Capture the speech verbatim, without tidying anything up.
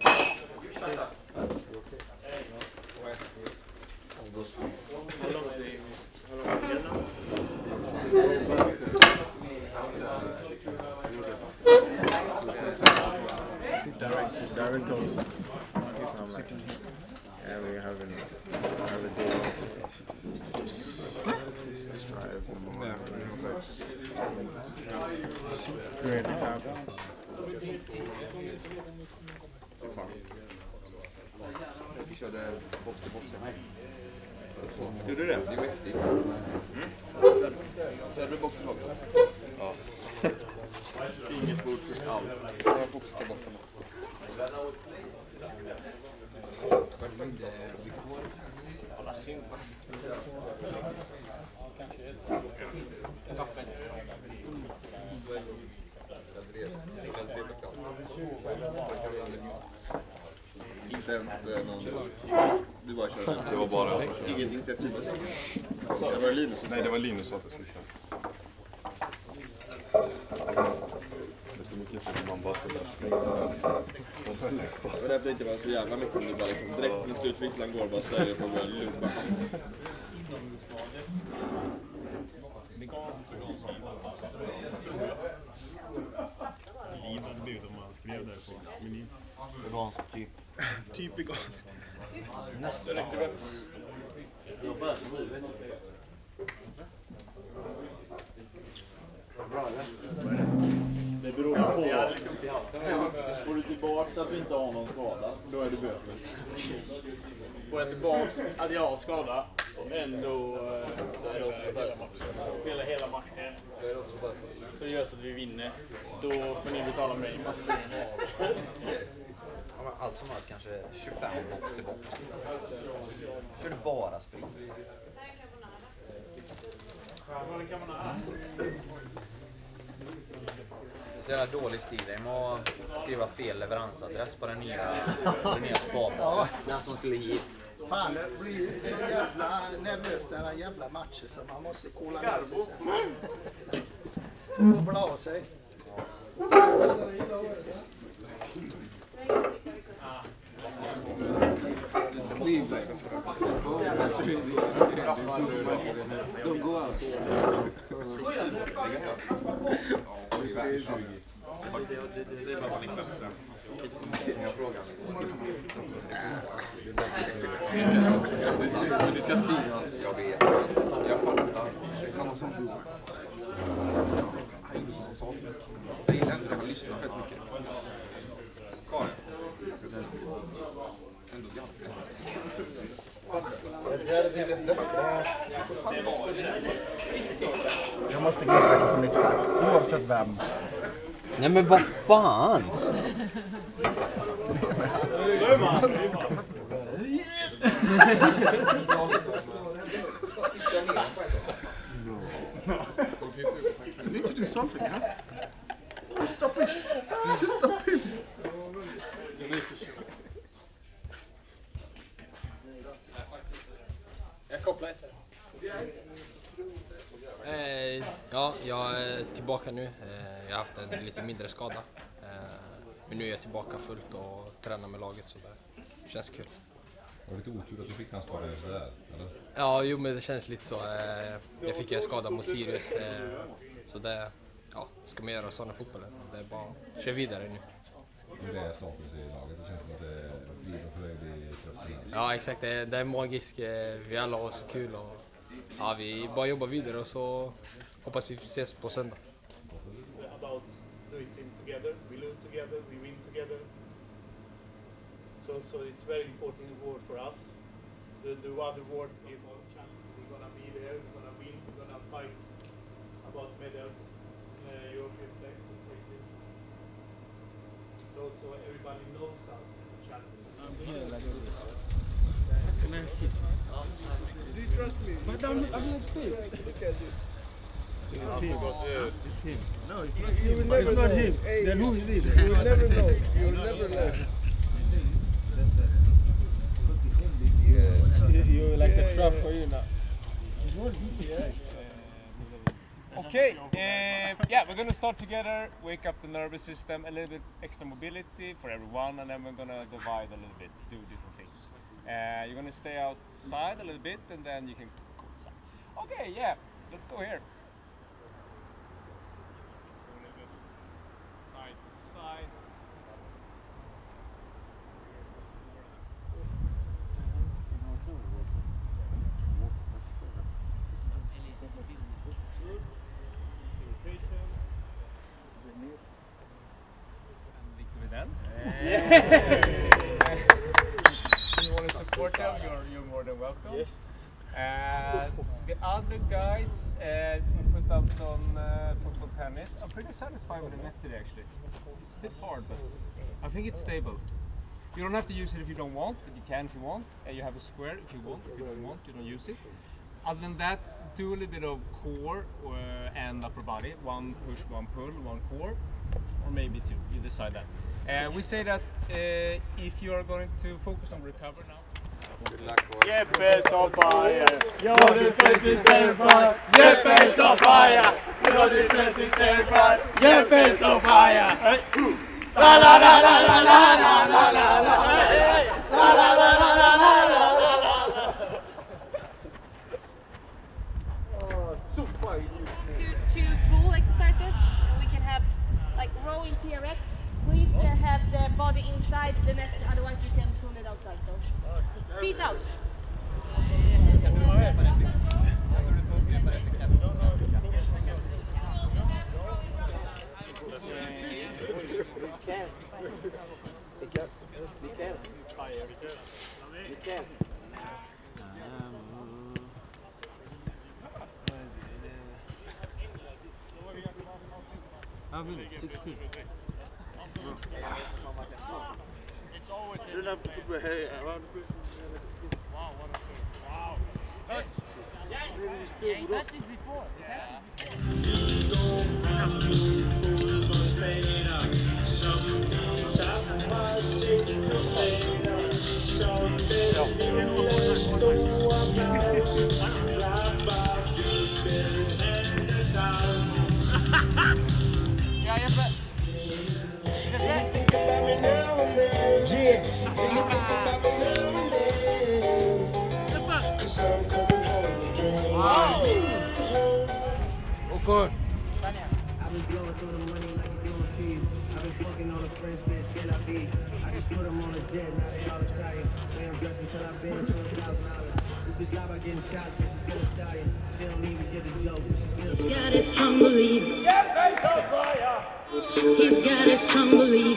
Direct also. Yeah, we have a have a day. Just strive one more. Great happen. Vi körde box till box. Gjorde du det? Det är mäktigt. Mm. Körde du box till box? Ja. Inget bord för allt. Jag har box till box. Vilket var det? Alla simpa. Kappen. Inte ens någon... Du bara körde. Det var bara... Inget initiativ. Det var Linus. Nej, det var Linus som att jag skulle köra. Det är så mycket för att man bara ska börja springa. Och det inte var så jävla mycket om du bara liksom direkt när slutvisslan går bara ställer på och börjar lubba. Lidande bud om man skrev där på menyn. Vegansk typ. Typ vegansk. Nästan. Det beror på. Får du tillbaka så att vi inte har någon skada, då är det böter. Får jag tillbaka att jag har skada och ändå spela hela matchen, så gör så att vi vinner, då får ni betala mig massor. Ja, men allt som allt kanske tjugofem box till box. Kör du bara spring. Vad kan man ha? Det är så jävla dålig stil. Jag må skriva fel leveransadress på den nya, den nya spaden. Ja. Den som skulle hit. Fan, det blir så jävla nervöst den här jävla matchen så man måste kolla ner sig sen. Och blå sig. Sleep like a don't go out. Du ska synas. Jag vet. Jag fattar. Det kan vara sån god. Jag gjorde som han sa till mig. Jag gillar inte det. Jag lyssnar fett mycket. Karin. Ändå ganska. Det där blir det blött gräs. Jag måste gå tackla som mittback, oavsett vem. Nej men vad fan! You need to do something, huh? Just stop it. Just stop him. Jag kopplar inte. Eh, ja, jag är tillbaka nu. Eh, jag har haft en lite mindre skada. Eh, men nu är jag tillbaka fullt och tränar med laget, så det känns kul. Var det lite otur att du fick den skadan just där, eller? Ja, jo, men det känns lite så. Eh, jag fick en skada mot Sirius. Eh, så det, ja, ska man göra sådana fotbollen. Det är bara att köra vidare nu. Hur är status i laget? Det känns som att det är frid och fröjd i klassen. Ja, exakt. Det är, det är magiskt. Vi alla har så kul och ja, vi bara jobbar vidare och så hoppas vi ses på söndag. About doing things together, we lose together, we win together. So, so it's very important award for us. The, the other award is we're gonna be there, we're gonna win, we're gonna fight about medals, uh, European places. So, so everybody knows us as a champion. Do you trust me? But I'm, I'm not big. Look at you. It's him. It's him. No, it's not him. It's not him. Then who is it? You will never know. You will never know. You like a trap for you now. Okay, uh, yeah, we're gonna start together, wake up the nervous system, a little bit extra mobility for everyone, and then we're gonna divide a little bit, do different things. Uh, you're gonna stay outside a little bit, and then you can go inside. Okay, yeah, let's go here. Let's go a little bit side to side. Then. If you want to support them, you're, you're more than welcome. Yes. Uh, the other guys, uh, we put up some uh, football tennis. I'm pretty satisfied with the net today, actually. It's a bit hard, but I think it's stable. You don't have to use it if you don't want, but you can if you want. And you have a square if you want. If you don't want, you don't use it. Other than that, do a little bit of core uh, and upper body. One push, one pull, one core, or maybe two. You decide that. Uh, we say that uh, if you are going to focus on recover now. Good luck, boys. Jeppe is on fire! Your defense is terrified! Jeppe is on fire! Your defense is terrified! Jeppe is on fire! La la la la la la la la la la la la la la la la. Oh, super! Two pull exercises. We can have like rowing T R X. Please uh, have the body inside the net, otherwise you can pull it outside. So, feet out. sixteen. It's always You don't have to put my hair around the Wow, what a thing. Wow. Touch. Yes. Yeah, you touched it before. Yeah. Yeah, Jeppe. Good. I've been blowing through the money like a blowing cheese. I've been fucking on the French bitch, still I be. I just put them on a jet, now they all Italian. They I'm dressed until I've been to a thousand dollars. This bitch live by getting shots, but she's still a stallion. She don't even get the joke, but she's still. He's got his strong beliefs. Jeppe is on fire! He's got his strong beliefs.